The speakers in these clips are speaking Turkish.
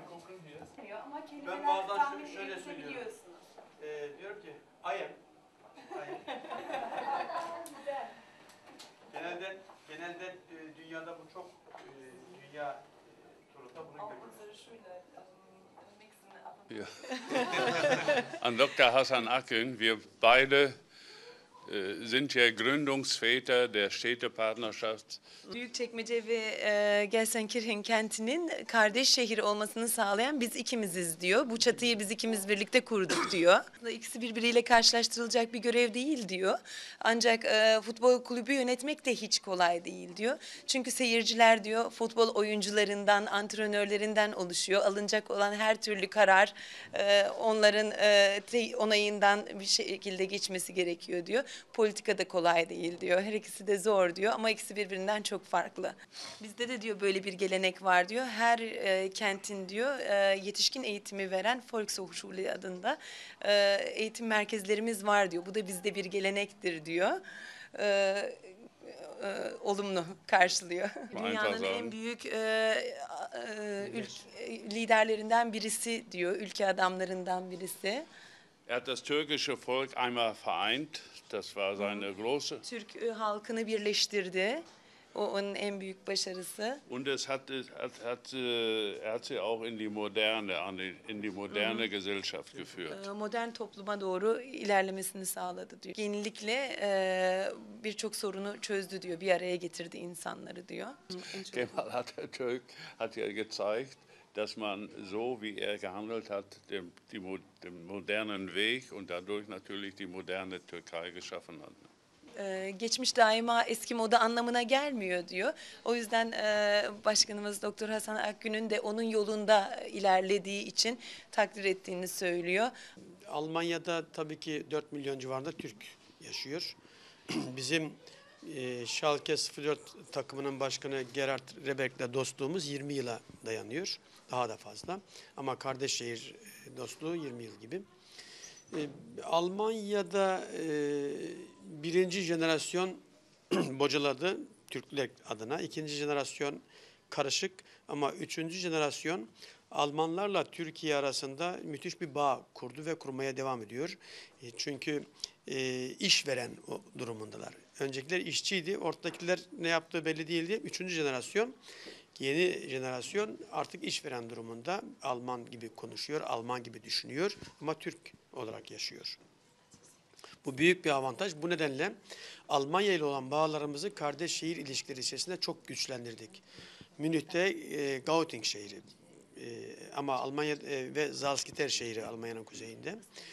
kokun diyor. Ama Ben kelimeler bazen tahmin şöyle söylüyorum. edebiliyorsunuz. Diyorum ki I am. Genelde dünyada bu çok dünya turunda bunu görüyoruz. Ja. An Dr. Hasan Akgün, wir beide sind ja Gründungsväter der Städtepartnerschaft. Büyükçekmece ve Gelsenkirchen kentinin kardeş şehir olmasını sağlayan biz ikimiziz diyor. Bu çatıyı biz ikimiz birlikte kurduk diyor. İkisi birbiriyle karşılaştırılacak bir görev değil diyor. Ancak futbol kulübü yönetmek de hiç kolay değil diyor. Çünkü seyirciler diyor futbol oyuncularından, antrenörlerinden oluşuyor. Alınacak olan her türlü karar onların onayından bir şekilde geçmesi gerekiyor diyor. Politika da kolay değil diyor. Her ikisi de zor diyor ama ikisi birbirinden çok farklı. Bizde de diyor böyle bir gelenek var diyor. Her kentin diyor yetişkin eğitimi veren Volkshochschule adında eğitim merkezlerimiz var diyor. Bu da bizde bir gelenektir diyor. Olumlu karşılıyor. Dünyanın en büyük liderlerinden birisi diyor, ülke adamlarından birisi. Er hat das türkische Volk einmal vereint. Das war seine große. Türk halkını birleştirdi. O onun en büyük başarısı. Und er hat sie auch in die moderne Gesellschaft geführt. Modern topluma doğru ilerlemesini sağladı diyor. Yenilikle birçok sorunu çözdü diyor. Bir araya getirdi insanları diyor. Kemal Atatürk hat ja gezeigt, dass man so wie er gehandelt hat, den modernen Weg und dadurch natürlich die moderne Türkei geschaffen hat. Geçmiş daima eski moda anlamına gelmiyor diyor. O yüzden Başkanımız Doktor Hasan Akgün'ün de onun yolunda ilerlediği için takdir ettiğini söylüyor. Almanya'da tabii ki 4 milyon civarında Türk yaşıyor. Bizim Schalke 04 takımının başkanı Gerhard Rebeck'le dostluğumuz 20 yıla dayanıyor. Daha da fazla. Ama kardeş şehir dostluğu 20 yıl gibi. Almanya'da birinci jenerasyon bocaladı Türkler adına. İkinci jenerasyon karışık ama üçüncü jenerasyon Almanlarla Türkiye arasında müthiş bir bağ kurdu ve kurmaya devam ediyor. Çünkü işveren durumundalar. Öncekiler işçiydi. Ortadakiler ne yaptığı belli değildi. Üçüncü jenerasyon, yeni jenerasyon artık işveren durumunda. Alman gibi konuşuyor, Alman gibi düşünüyor ama Türk olarak yaşıyor. Bu büyük bir avantaj. Bu nedenle Almanya ile olan bağlarımızı kardeş şehir ilişkileri içerisinde çok güçlendirdik. Münih'te Gauting şehri ama Almanya ve Salzgitter şehri Almanya'nın kuzeyinde.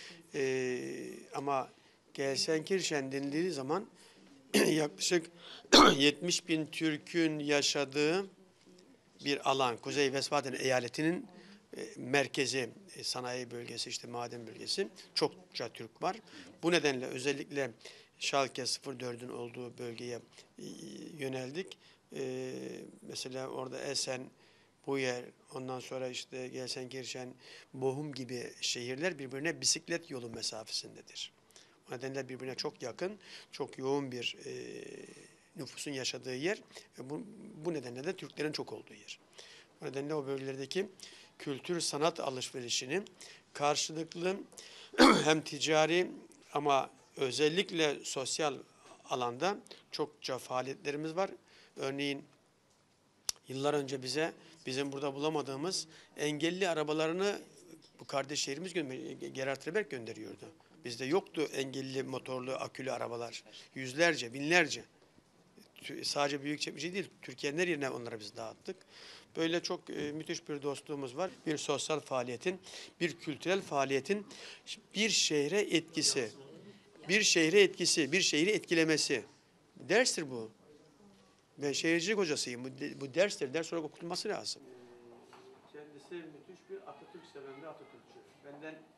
Ama Gelsenkirchen denildiği zaman yaklaşık 70 bin Türk'ün yaşadığı bir alan. Kuzey Westfalen eyaletinin merkezi, sanayi bölgesi, işte maden bölgesi. Çokça Türk var. Bu nedenle özellikle Schalke 04'ün olduğu bölgeye yöneldik. Mesela orada Essen, Buyer, ondan sonra işte Gelsenkirchen, Bochum gibi şehirler birbirine bisiklet yolu mesafesindedir. O nedenle birbirine çok yakın, çok yoğun bir nüfusun yaşadığı yer. Bu nedenle de Türklerin çok olduğu yer. O nedenle o bölgelerdeki kültür sanat alışverişini karşılıklı hem ticari ama özellikle sosyal alanda çokça faaliyetlerimiz var. Örneğin yıllar önce bizim burada bulamadığımız engelli arabalarını bu kardeş şehrimiz Gerhard Rebeck gönderiyordu. Bizde yoktu engelli motorlu akülü arabalar. Yüzlerce, binlerce. Sadece Büyükçekmece değil, Türkiye'nin her yerine onlara biz dağıttık. Böyle çok müthiş bir dostluğumuz var. Bir sosyal faaliyetin, bir kültürel faaliyetin bir şehre etkisi, bir şehri etkilemesi. Derstir bu. Ben şehircilik hocasıyım. Bu derstir. Ders olarak okutulması lazım. Kendisi müthiş bir Atatürk seven bir Atatürkçü. Benden